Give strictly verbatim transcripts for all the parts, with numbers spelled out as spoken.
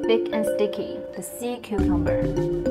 Big and sticky, the sea cucumber.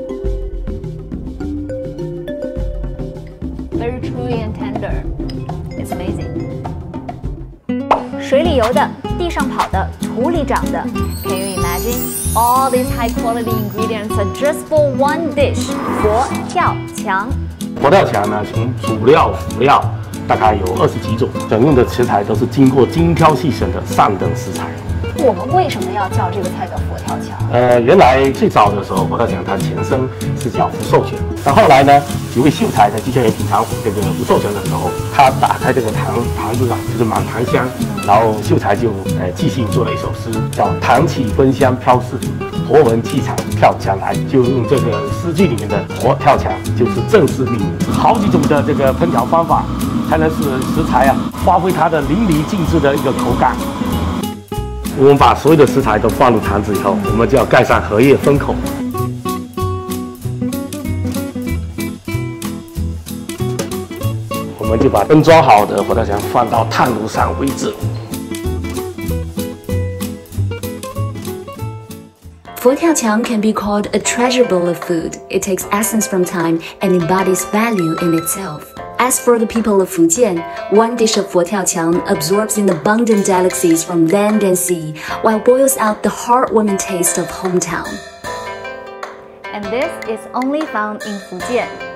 Very chewy and tender. It's amazing. 水里游的，地上跑的，土里长的。Can you imagine? All these high-quality ingredients are just for one dish. 佛跳墙。 佛跳墙呢，从主料、辅料大概有二十几种，选用的食材都是经过精挑细选的上等食材。 我们为什么要叫这个菜叫佛跳墙？ 呃，原来最早的时候，佛跳墙它前身是叫福寿全，但后来呢，几位秀才在机械园品尝这个福寿全的时候，他打开这个坛坛子啊，就是满坛香，然后秀才就呃即兴做了一首诗，叫“坛起芬香飘四里，佛闻气场跳墙来”，就用这个诗句里面的佛跳墙，就是正式命名。好几种的这个烹调方法，才能使食材啊发挥它的淋漓尽致的一个口感。我们把所有的食材都放入坛子以后，我们就要盖上荷叶封口。我们就把分装好的佛跳墙放到炭炉上煨制。 佛跳墙 can be called a treasure bowl of food. It takes essence from time and embodies value in itself. As for the people of Fujian, one dish of Fo Tiao Qiang absorbs in abundant delicacies from land and sea, while boils out the heartwarming taste of hometown. And this is only found in Fujian.